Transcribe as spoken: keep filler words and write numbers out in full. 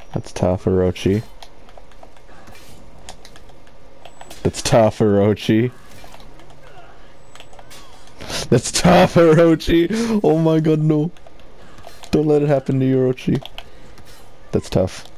That's tough, Orochi. That's tough, Orochi. That's tough, Orochi! Oh my god, no. Don't let it happen to you, Orochi. That's tough.